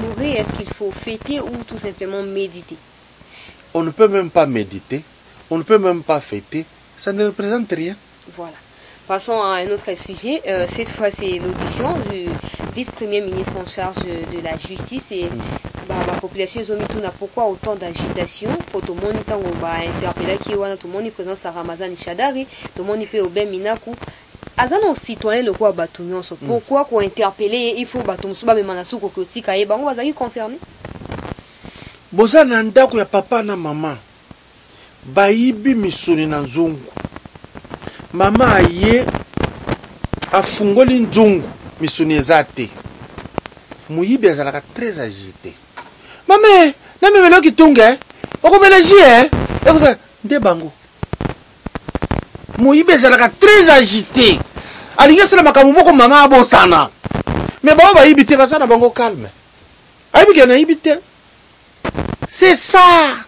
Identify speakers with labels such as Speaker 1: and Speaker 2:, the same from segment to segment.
Speaker 1: célébrer, est-ce qu'il faut fêter ou tout simplement méditer?
Speaker 2: On ne peut même pas méditer, on ne peut même pas fêter, ça ne représente rien.
Speaker 1: Voilà. Passons à un autre sujet. Cette fois, c'est l'audition du vice-premier ministre en charge de la justice. Et la population, ils ont mis tout n'a pourquoi autant d'agitation. Pour tout le monde, il a interpellé qui est tout le monde, il présente sa Ramazan Chadari, tout le monde, il peut au Ben Minaku. Azan on citoyen le quoi bâtonnion. Pourquoi qu'on interpeller, il faut bâton souba mais manasu kokoti kaye bango bazaki concerné.
Speaker 2: Boza na ndako ya papa na mama. Baibi misuni na nzungu. Mama aye afungoli nzungu misuni ezate. Muyibi azalaka très agité. Mame, na memelo kitunge. Okomeleji Ekoza nde bango. Muyibi azalaka très agité. Alinga sala makambo mama abosana. Mais bon baibi te bazana bango calme. Aibi ke na ibite. C'est ça.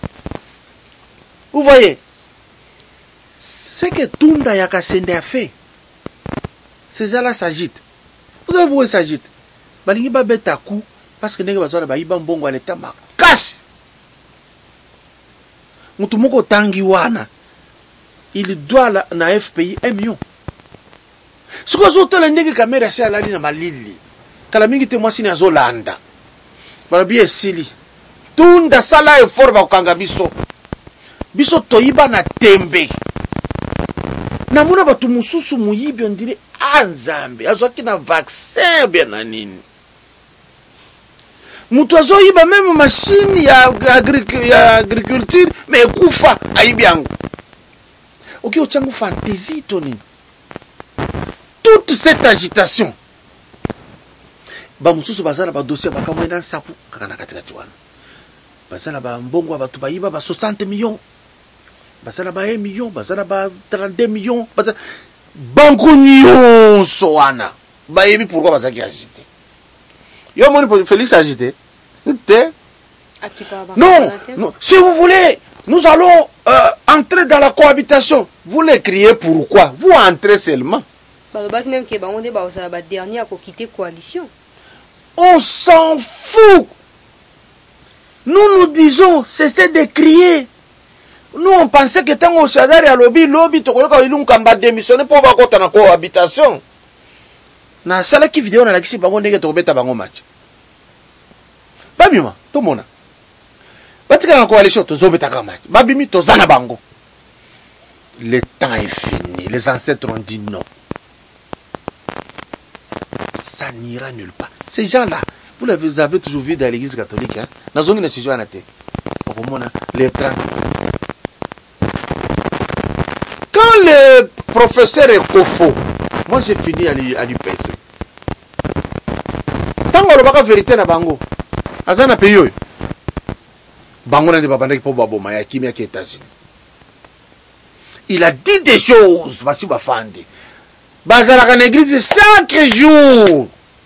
Speaker 2: Vous voyez. C'est que Tunda Yakasende a fait. Ces gens-là s'agitent. Vous savez pourquoi ils s'agitent? Balingi ba beta coup parce que nègre bazana ba iba mbongo à l'état ma casse. Mutumoko tangi wana. Il doit na FPI 1 million. Ce que vous avez nègre caméra c'est à la ligne malili. Kala mingi te moi sina zolanda. Bala bien sili. Tunda sala effort ba kanga biso. Biso toyiba na tembe. Na muna batu mususu muyibi on dirait anzambe. Azwaki na vaccin bien na nini. Mutu azoyiba même machine ya agriculture mais kufa ayibi yangu. Ok ochangu fantaisie toni. Toute cette agitation. Ba mususu bazala ba dossier ba kamwena sapu kakana katikati wana. Basala ba mbongo ba tubayiba ba 60 millions. Basala ba 1 million, basala ba 32 millions. Basala bango nyonso wana. Ba yebi pourquoi bazaki agité. Yo moni Félix agité. Non, non, si vous voulez, nous allons entrer dans la cohabitation. Vous les criez pourquoi? Vous entrez seulement.
Speaker 1: Même que bango de ba ba dernier a quitter coalition.
Speaker 2: On s'en fout. Nous disons, cessez de crier. Nous, on pensait que tant qu'on s'adhère à lobby, on démissionné pour avoir une cohabitation. Na sala qui vidéo na la kisi bango nege to beta bango match. Babima, tout mona. Batika na coalition to zobeta ka match. Babimi to zana bango. Le temps est fini. Les ancêtres ont dit non. Ça n'ira nulle part. Ces gens-là, vous avez toujours vu dans l'église catholique, hein? Dans une décision à la tête. Les 30. Quand le professeur est Kofo, moi j'ai fini à lui pèser. Tant qu'on n'a pas vérité na bango, azana payo. Bango n'a pas bandé pour babo maya qui est États-Unis. Il a dit des choses, Mathieu Bafandi. Bazala en église chaque jour.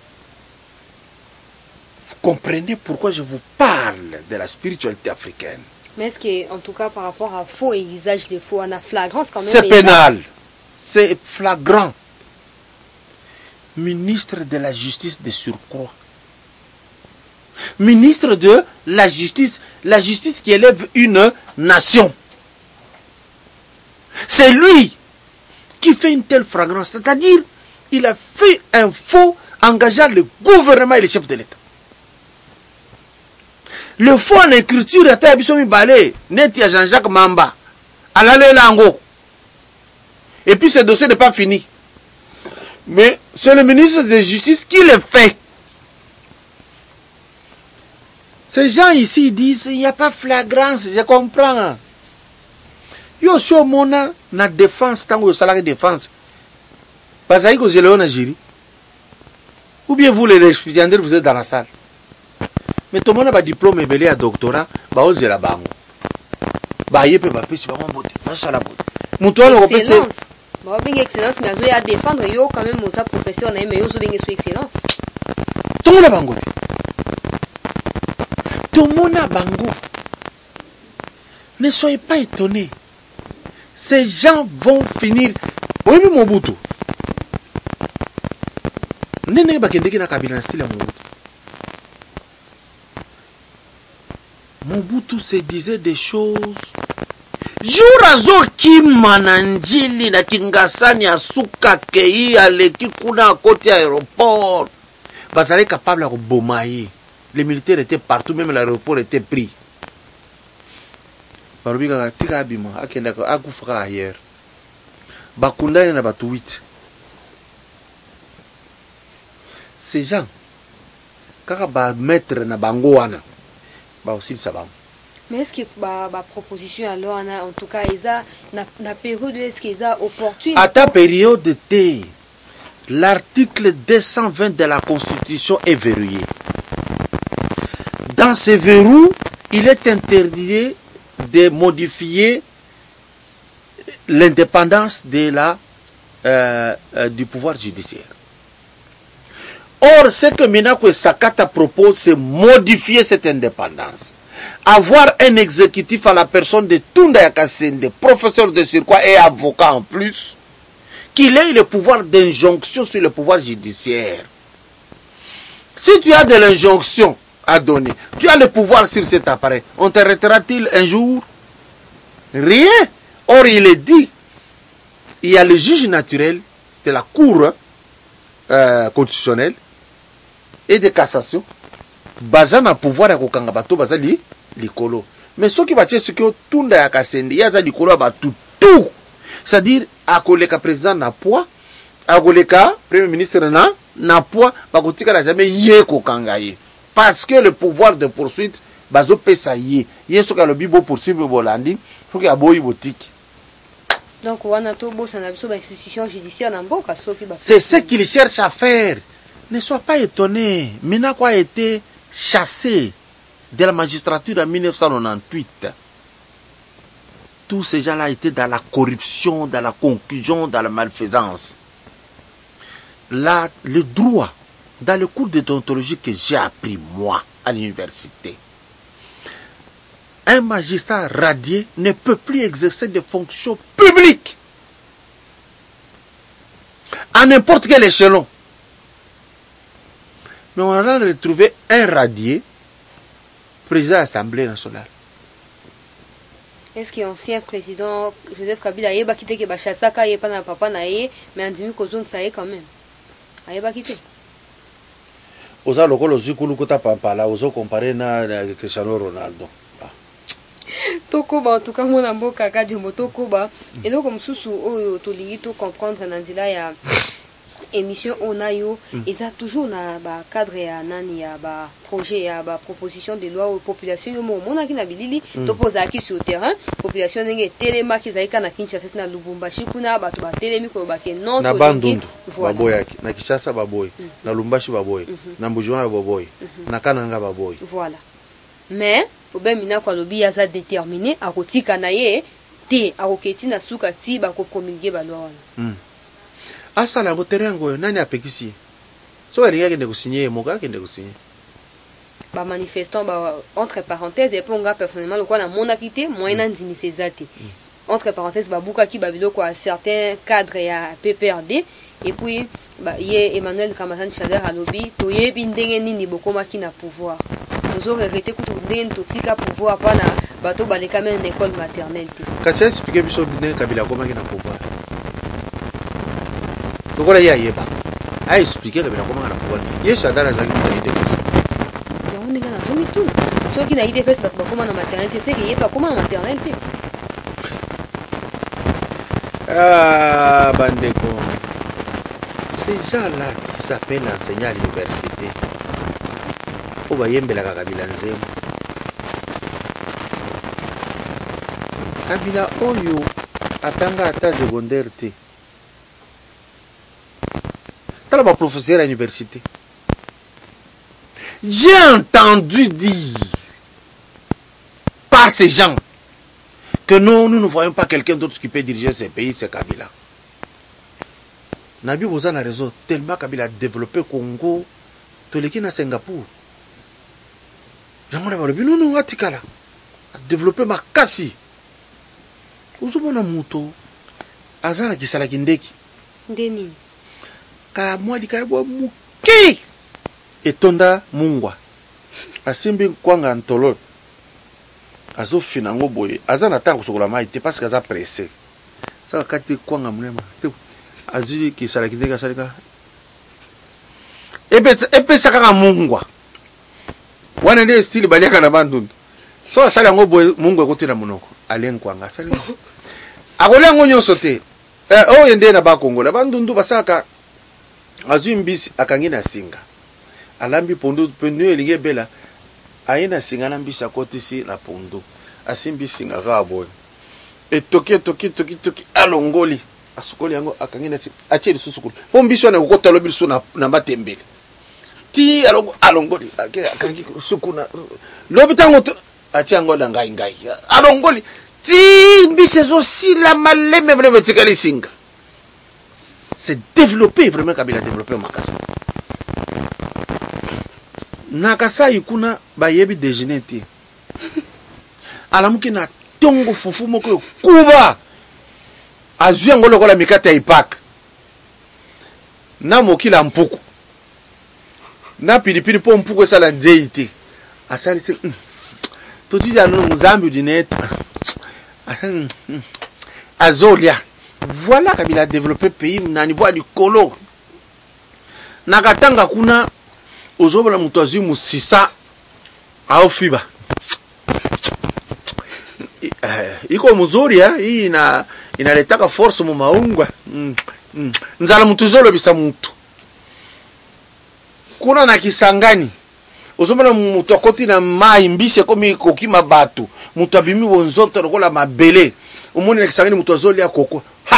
Speaker 2: Vous comprenez pourquoi je vous parle de la spiritualité africaine.
Speaker 1: Mais est-ce que, en tout cas, par rapport à faux et usage de faux, on a flagrance quand même?
Speaker 2: C'est pénal. C'est flagrant. Ministre de la justice de surcroît. Ministre de la justice qui élève une nation. C'est lui qui fait une telle flagrance. C'est-à-dire, il a fait un faux engageant le gouvernement et le chef de l'État. Le faux en écriture était à Bissomi Balé, net à Jean-Jacques Mamba, à l'allée Lango. Et puis ce dossier n'est pas fini. Mais c'est le ministre de la Justice qui le fait. Ces gens ici disent il n'y a pas flagrance, je comprends. Yo sur mon na défense, tant que salaire de défense. Parce que vous êtes en Algérie. Ou bien vous les étudiants, vous êtes dans la salle. Mais tout le monde a un diplôme et belé à doctorat, bah vous êtes là-bas. Bah il peut pas plus, bah on botte, bah ça la botte. Mouton on repère c'est.
Speaker 1: Bah bien excellence, mais à défendre yo quand même mon professeur na mais yo so bien excellence.
Speaker 2: Tout le monde a bango. Tout le monde a bango. Ne soyez pas étonnés. Ces gens vont finir. Oui, mais mon boutou. Nene bakendeki na kabila style mon boutou. Mobutu se disait des choses. Jour azo kima na njili na kingasani asuka kei aleki kuna côté aéroport. Bazali capable de bomayer. Les militaires étaient partout, même l'aéroport était pris. Barubika tika abima akenda akufa ailleurs. Bakundani na batu 8. Ces gens kaka ba mettre na bango wana ba aussi sabam.
Speaker 1: Mais est-ce que la proposition alors en tout cas la période est-ce qu'ils a opportune
Speaker 2: À ta période T, l'article 220 de la Constitution est verrouillé. Dans ce verrou, il est interdit de modifier l'indépendance de du pouvoir judiciaire. Or, ce que Minako Sakata propose, c'est modifier cette indépendance. Avoir un exécutif à la personne de Tunda Yakasende, professeur de surcroît et avocat en plus, qu'il ait le pouvoir d'injonction sur le pouvoir judiciaire. Si tu as de l'injonction à donner, tu as le pouvoir sur cet appareil, on t'arrêtera-t-il un jour? Rien. Or, il est dit, il y a le juge naturel de la Cour constitutionnelle et de cassation, basé na pouvoir ya kokanga bato bazali likolo. Mais ce qui va dire c'est que Tunda Yakasende yaza likolo bato tout. C'est-à-dire akoleka président na poids, akoleka premier ministre na poids, bakotika na jamais yé kokanga ye. Parce que le pouvoir de poursuite bazo pesa ye. Yeso ka lobi bo poursuivre bolandi, faut que aboyi botiki.
Speaker 1: Donc wana to bo sana biso ba institution judiciaire na mboka soki ba.
Speaker 2: C'est ce qu'il cherche à faire. Ne sois pas étonné. Minako a été chassé de la magistrature en 1998. Tous ces gens-là étaient dans la corruption, dans la conclusion, dans la malfaisance. Là, le droit, dans le cours de déontologie que j'ai appris, moi, à l'université, un magistrat radié ne peut plus exercer des fonctions publiques à n'importe quel échelon. Mais on a retrouvé un radié, président de l'Assemblée nationale.
Speaker 1: Est-ce que l'ancien président Joseph Kabila a quitté que Bachasaka n'est pas dans papa naïe, mais Andimi Kozon ça est quand même. Il a quitté.
Speaker 2: Oza lokolo zikulu kuta pampala ozo comparé na Cristiano Ronaldo.
Speaker 1: Tokoba en tout cas mon ambo kaka du motokoba et donc comme sous oyo to lingi to comprendre na nzila ya émission onayo et ça toujours na ba cadre ya nani ya ba projet ya ba proposition de loi aux population yo mona ki na bilili to posa ki sur terrain population ndenge telema ki zaika na Kinshasa na Lubumbashi kuna bato ba telemi ko ba ke non
Speaker 2: na Bandundu baboyaki na Kinshasa baboy na Lubumbashi baboy na Mbujuma baboy na Kananga baboy
Speaker 1: voilà mais obe mina kwa lobi ya za déterminé a kotika na ye te a koketi na suka ti ba ko promulguer ba loi wana
Speaker 2: asala ngo terengo nani apekisi so eringa kende kusigner moka kende kusigner
Speaker 1: ba manifestant ba entre parenthèses et pour nga personnellement le quoi na mona quitté moyen ndimi sezate entre parenthèses ba buka ki ba biloko à certains cadres ya PPRD et puis ba ye Emmanuel Ramazan Chader alobi to yebi ndenge nini bokoma ki na pouvoir nous aurait arrêté kutu ndenge totika pouvoir pa na bato ba le quand même école maternelle
Speaker 2: kacha expliquer biso ndenge Kabila koma ki na pouvoir donc là il y a expliqué Kabila koma na pouvoir ye Chader azaki na idée aussi
Speaker 1: on est dans jamais tout ceux qui na idée fait bato ba koma na maternelle c'est que ye pas koma na maternelle
Speaker 2: ah bandeko ces gens-là qui s'appellent enseignants à l'université au bayembelaka Kabila nzembo Kabila oyo atanga ata secondaire te tala ba professeur à l'université j'ai entendu dire par ces gens que non, nous ne voyons pas quelqu'un d'autre qui peut diriger ce pays, c'est Kabila. Nabi Bozan a raison, tellement Kabila a développé Congo, Tolekina Singapour. Non, non, Atikala a développé Makasi. Uzumona Muto, Azana Kisalakindeki.
Speaker 1: Deni.
Speaker 2: Ka mwadi kaibwa muki. Etonda Mungwa. Asimbi Kwanga Antolot. azo finango boye aza na tango sokola mai te parce que aza pressé ça kati kwanga munema te azili ki sala kindeka salika epe saka mungwa wana ne style baliaka na bandu so sala ngo boye mungwa kotela munoko alenkwanga sali akolengo nyonso te o yende na bakongola bandundu basaka azwi mbisi akangi na singa alambi pondu pendu elinge bela ayina singa na mbisi akotisi na pondu asimbi singa kabo etoki alongoli asukoli yango akangi na acheli susukuli po mbisi wana kokota lobi su na matembele ti alongoli akangi sukuna lobi tango achango na ngai alongoli ti mbisi aussi la maleme vraiment tikali singa. C'est développé vraiment Kabila développé Makassar. Nakasa ikuna bayebi déjeuner ti. Alamuki na tongo fufu moko kuba. Azwi ngolo kola mikata ipak. Na mokila mpuku. Na pilipili po mpuku sala nzeiti. Asali ti. Toti ya no nzambi dinete. Azolia. Voilà Kabila a développé le pays na niveau du colo. Nakatanga kuna ozobola mutozi musisa aofiba. Iko mzuri hii inaletaka force mu maungwa. Nzala mutuzolo bisa mutu. Kuna na Kisangani ozobola mutu akoti na mai mbise komi kokima batu. Mutu abimi bonzoto lokola mabele. Omoni na Kisangani mutu azoli ya koko.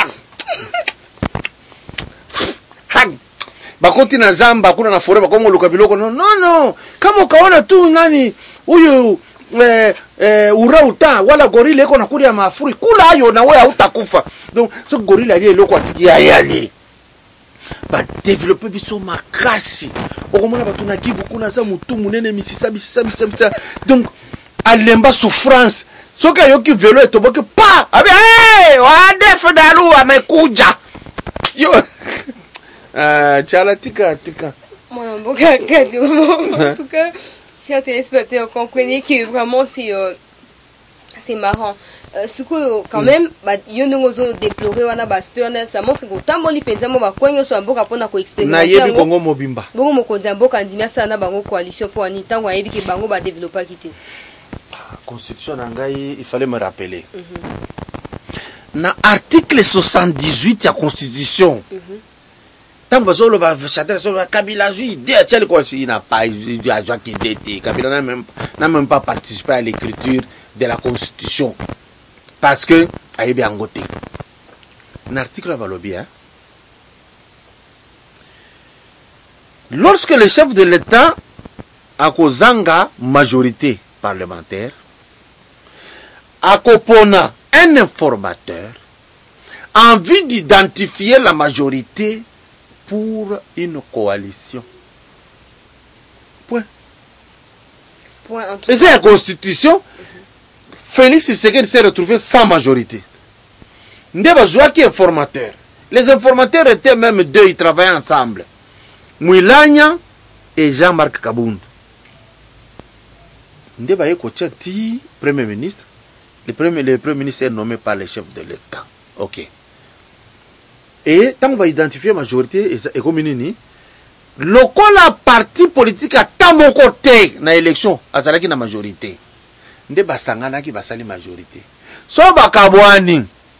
Speaker 2: Bakoti na zamba kuna na foreba kongo luka biloko no kama ukaona tu nani huyu urauta wala gorilla iko na kulia mafuri kula ayo na wewe utakufa donc so gorilla ali eloko atikia yali ba développer biso makasi okomona batu na Kivu kuna za mutu munene misisa donc alemba souffrance soka yoki velo etoboke pa abe wa def dalu amekuja yo tika.
Speaker 1: Moi, bon, en tout cas, chers téléspectateurs, comprenez que vraiment c'est marrant. Ce que quand même, il y a des déplorés, ça montre que tant que les gens ont soit bon pour na expérimenter.
Speaker 2: Na yebi Congo mobimba.
Speaker 1: Bon mo konza mboka ndimia sana bango coalition pour ani tango yebi ke bango ba développer kité.
Speaker 2: Constitution ngai, il fallait me rappeler. Na article 78 ya constitution. Tant que va chatter sur Kabila il n'a pas Kabila n'a même pas participé à l'écriture de la constitution parce que a bien ngoté un article va le bien. Lorsque le chef de l'État a kozanga majorité parlementaire a kopona un informateur en vue d'identifier la majorité pour une coalition. Point. Et c'est la constitution. Félix Tshisekedi s'est retrouvé sans majorité. Ndeba Joua qui est informateur. Les informateurs étaient même deux, ils travaillaient ensemble. Mouilanya et Jean-Marc Kabound. Ndeba Yekotia ti Premier ministre. Le Premier ministre est nommé par le chef de l'État. Ok. Et tant qu'on va identifier la majorité, et comme nini, le parti politique à mon côté dans l'élection, à la majorité. Nde basangana qui va la majorité. So bakabwani,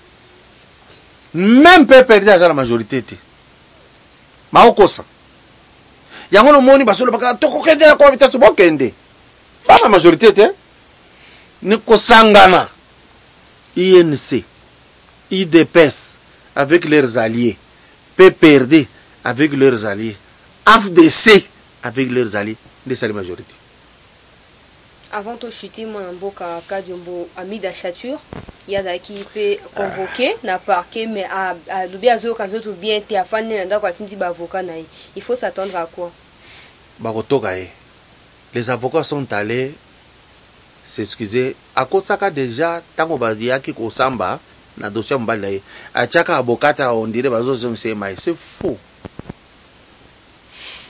Speaker 2: même peut perdre à la majorité. Maokosa. Yango no moni basolo baka toko kende na cohabitation bokende. Fa la majorité te. Ne kosangana. INC, IDPS avec leurs alliés, PPRD avec leurs alliés, AFDC avec leurs alliés, de sa majorité.
Speaker 1: Avant de chuter mon amboka Kadiombo ami d'achature, il y a qui peut convoquer, n'a parqué, mais à l'oubiazo quand tu bien t'es à fan n'a quoi t'inti avocat naï. Il faut s'attendre à quoi?
Speaker 2: Barotogae. Les avocats sont allés s'excuser. À cause ça déjà, tant qu'on va dire qu'il Samba na dossier mbalaye achaka abokata on dirait c'est faux.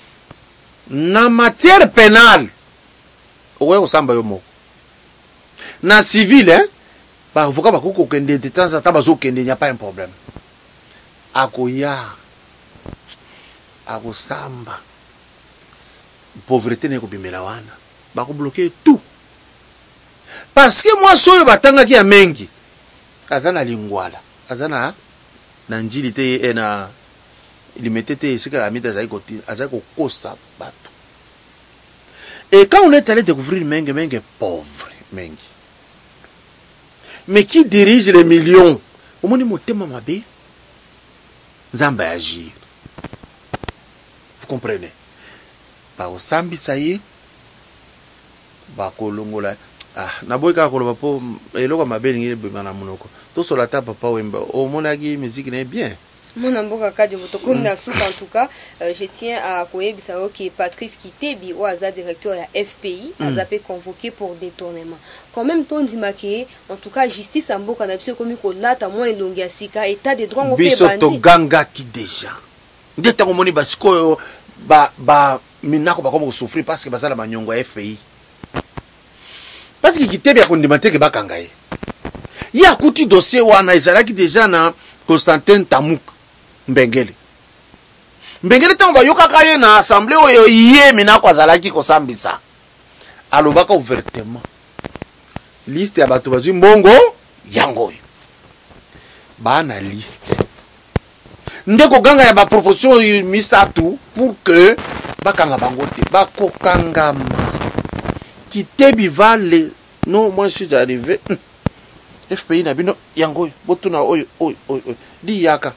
Speaker 2: Na matière pénale ouais Osamba yomo Na civil, hein, par avocat, bah, koko kende de temps en temps, bazo kende, il n'y a pas un problème. Akoya, ako samba, pauvreté n'est ko bimela wana, bah ko bloquer tout. Parce que moi, soyo batanga ki a mengi, azana lingwala, azana na njili te na limetete esika amita zaiko kosa bato. Et quand on est allé découvrir Mengue pauvre, Mengue, mais qui dirige les millions, au moins motema mabe, Zamba agir. Vous comprenez? Ba o sambi saye, ba kolongola. Ah, naboika koloba po eloko mabe ngi be mana munoko. To solata papa wemba, o monaki musique n'est bien.
Speaker 1: Mon amboka kadi comme na souka en tout cas, je tiens à koyebisa que Patrice Kitebi ou Aza directeur de la FPI a été convoqué pour détournement. Quand même ton dimaké, en tout cas justice amboka na biso komi ko lata mo elongia sika état de droit ngo pe bandi.
Speaker 2: Biso to ganga ki déjà. Ndeta ko moni basiko ba minako ba comme souffrir parce que basala manyongo ya FPI. Parce que Kitebi a kondimate ke bakanga ye. Ya kuti dossier wana ezalaki déjà na Constantin Tamouk Mbengele. Mbengele tango bayoka ye na assemblée oyo ye mina kwa zalaki ko sambisa. Alobaka ouvertement. Liste ya bato bazwi mbongo yango yo. Bana liste. Ndeko ganga ya ba proposition misatu pour que bakanga bango te bako kangama. Kitebi vale. Non, moi je suis arrivé. FPI na bino yango botuna oyo di yaka.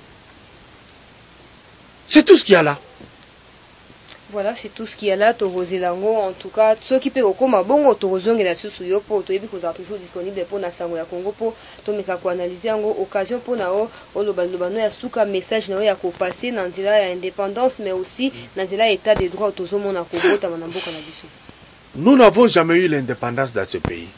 Speaker 2: C'est tout ce qu'il y a là.
Speaker 1: Voilà, c'est tout ce qu'il y a là. Torozelango, en tout cas, ceux qui peuvent comme bongo torozonge la sous yo pour to ebi ko za toujours disponible pour na sango ya Congo pour to meka ko analyser ngo occasion pour na o lobano ya suka message na ya ko passer na nzela ya indépendance mais aussi na nzela état de droit tozomo na Congo ta na mboka na biso.
Speaker 2: Nous n'avons jamais eu l'indépendance dans ce pays.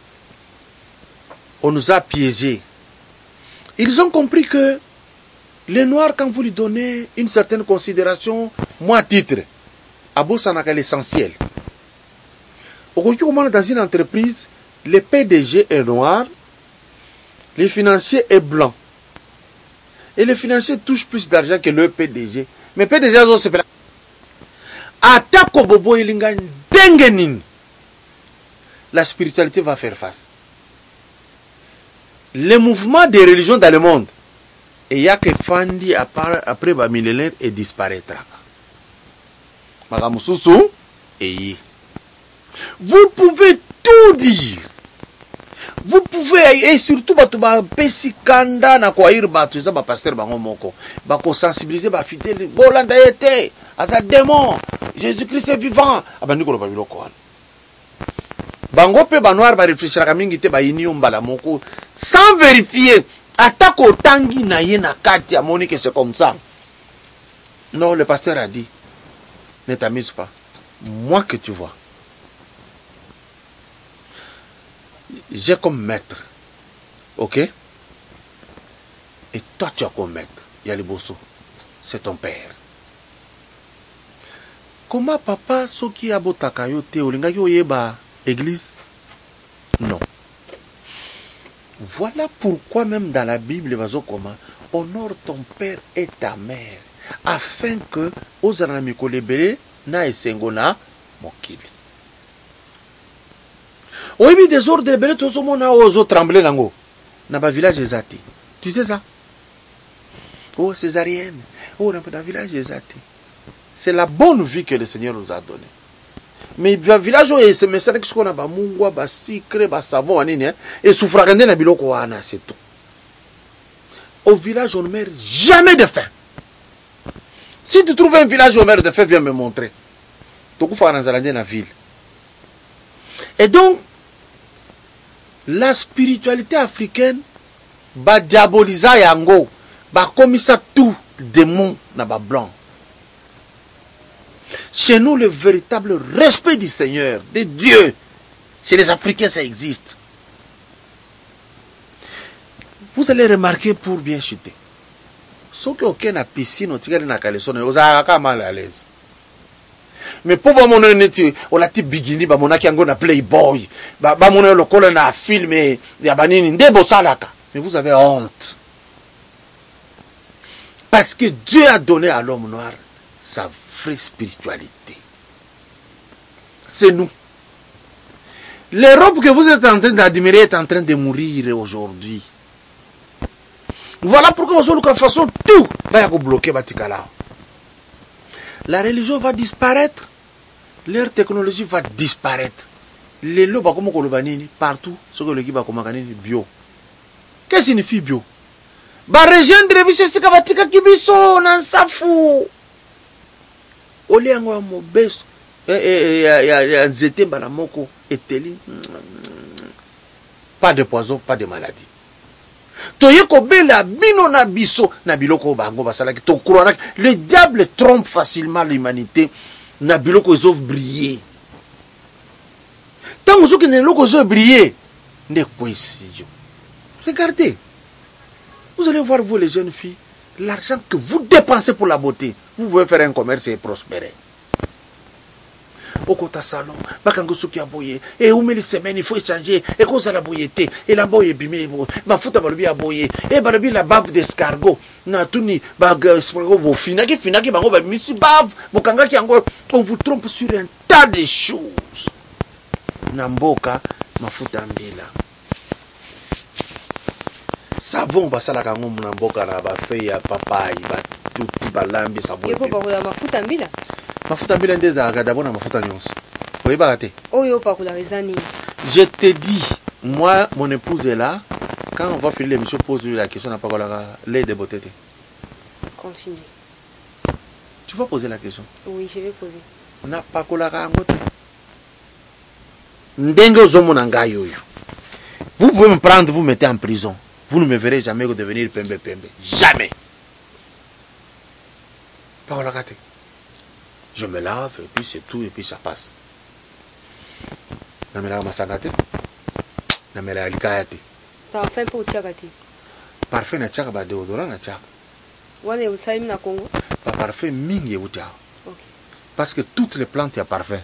Speaker 2: On nous a piégés. Ils ont compris que les Noirs, quand vous lui donnez une certaine considération, moi titre, à Bossanaka l'essentiel. Aujourd'hui, dans une entreprise, le PDG est noir, le financier est blanc. Et le financier touche plus d'argent que le PDG. Mais PDG, c'est pas. Atako Bobo Ilinga Dengenin. La spiritualité va faire face. Les mouvements des religions dans le monde, et il y a que Fandi après le millénaire et disparaîtra. Et vous pouvez tout dire. Vous pouvez, et surtout, pesikanda na kwa irbatu, ça va pasteur bango moko, bako sensibiliser ba fidèle, bolanda été, asa démon, Jésus-Christ est vivant, abandiko lo babilo ko. Bango pe banoir ba réfléchir ka mingi te ba yini mbala moko sans vérifier atako tangi na ye na kati a moni que c'est comme ça. Non, le pasteur a dit ne t'amuse pas. Moi que tu vois. J'ai comme maître. OK? Et toi tu as comme maître. Yaliboso. C'est ton père. Comment papa soki abotaka yo te olingaki oyeba Église? Non. Voilà pourquoi même dans la Bible, honore ton père et ta mère, afin que aux anamiko lebele na esengona mokili. Oyebi des ordres de lebele tozo mona ozo trembler nango na ba village ezati. Tu sais ça? Oh césarienne. Oh na village ezati. C'est la bonne vie que le Seigneur nous a donnée. Mais le village où il se met ça, qu'on a mungwa, ba sucre, ba savon, et souffragandé na biloko wana, c'est tout. Au village, on ne meurt jamais de faim. Si tu trouves un village où on meurt de faim, viens me montrer. Tu peux dans la ville. Et donc, la spiritualité africaine, ba diabolisa yango, ba komisa tout démon na ba blanc. Chez nous, le véritable respect du Seigneur, de Dieu, chez les Africains, ça existe. Vous allez remarquer pour bien chuter. Ceux qui ont une piscine, ils sont mal à l'aise. Mais pour ba mon neti on la ti bigini ba monaki yango na Playboy ba mon le kolo na film ya banini ndebo salaka. Mais vous avez honte. Parce que Dieu a donné à l'homme noir sa vraie spiritualité. C'est nous. L'Europe que vous êtes en train d'admirer est en train de mourir aujourd'hui. Voilà pourquoi nous de façon tout va bloquer Batikala. La religion va disparaître, leur technologie va disparaître. Les lois comme Kolobanini partout, ce que le qui va comme bio. Qu'est-ce que signifie bio? Ba rejoindre biso sika batika kibiso na safu. Ole yango mo beso. Ya nzete mbala moko eteli. Pas de poison, pas de maladie. Toyeko bela bino na biso na biloko bango basala ki to croire le diable trompe facilement l'humanité na biloko ils offrent briller. Tant que vous ne l'avez briller, ne coïncidez. Regardez. Vous allez voir, vous les jeunes filles, l'argent que vous dépensez pour la beauté, vous pouvez faire un commerce et prospérer. Au côté salon, bakango souki aboye, et où met les semaines, il faut échanger, et qu'on s'en a boyété, et la boye bimé, ma fout à balabi aboye, et balabi la bave d'escargot, na tuni, bag, escargot, finaki, bango, missi bave, bokanga qui encore, on vous trompe sur un tas de choses. Namboka, ma fout à mbila. Savon basala kango mnamboka na ba feuille ya papayi ba tuti balambi savon.
Speaker 1: Yoko bakula mafuta mbila.
Speaker 2: Mafuta mbila ndeza d'abord na mafuta nyonso. Oyiba kate.
Speaker 1: Oyo bakula rezani.
Speaker 2: Je te dis, moi mon épouse est là. Quand on va finir l'émission, pose lui la question n'a pas la lait de beauté.
Speaker 1: Continue.
Speaker 2: Tu vas poser la question.
Speaker 1: Oui, je vais poser.
Speaker 2: Na pas kola ngote. Ndengo zomo nanga yoyo. Vous pouvez me prendre, vous mettez en prison. Vous ne me verrez jamais devenir pembe. Jamais. Pas la rater. Je me lave et puis c'est tout et puis ça passe. Namela masagate. Namela alikayate.
Speaker 1: Parfum pour tchakati.
Speaker 2: Parfum na tchaka ba déodorant na tchaka.
Speaker 1: Wane usaimi na Congo.
Speaker 2: Pas parfum mingi utia.
Speaker 1: OK.
Speaker 2: Parce que toutes les plantes y a parfum.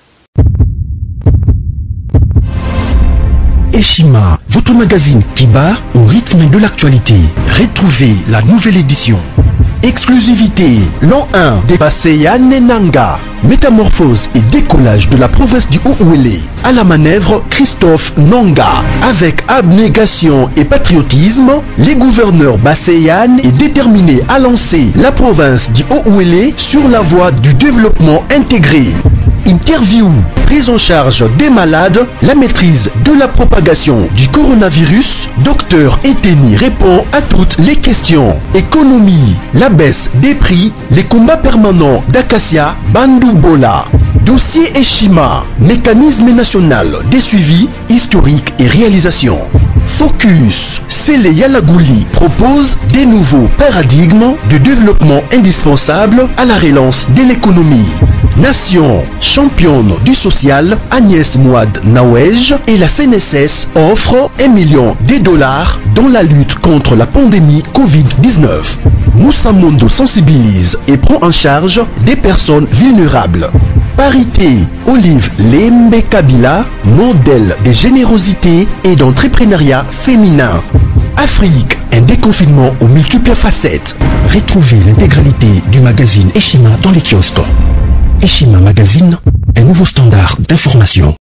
Speaker 3: Eshima, votre magazine qui bat au rythme de l'actualité. Retrouvez la nouvelle édition. Exclusivité, l'an 1 des Basseyane Nanga. Métamorphose et décollage de la province du Haut-Ouélé. À la manœuvre, Christophe Nanga. Avec abnégation et patriotisme, les gouverneurs Basseyane est déterminé à lancer la province du Haut-Ouélé sur la voie du développement intégré. Interview, prise en charge des malades, la maîtrise de la propagation du coronavirus. Docteur Eteni répond à toutes les questions. Économie, la baisse des prix, les combats permanents d'Acacia, Bandoubola. Dossier Eshima, mécanisme national des suivis historiques et réalisations. Focus, Sele Yalagouli propose des nouveaux paradigmes de développement indispensables à la relance de l'économie. Nation, championne du social, Agnès Mouad Nawej et la CNSS offrent $1 million dans la lutte contre la pandémie Covid-19. Moussa Mondo sensibilise et prend en charge des personnes vulnérables. Parité, Olive Lembe Kabila, modèle de générosité et d'entrepreneuriat féminin. Afrique, un déconfinement aux multiples facettes. Retrouvez l'intégralité du magazine Eshima dans les kiosques. Eshima Magazine, un nouveau standard d'information.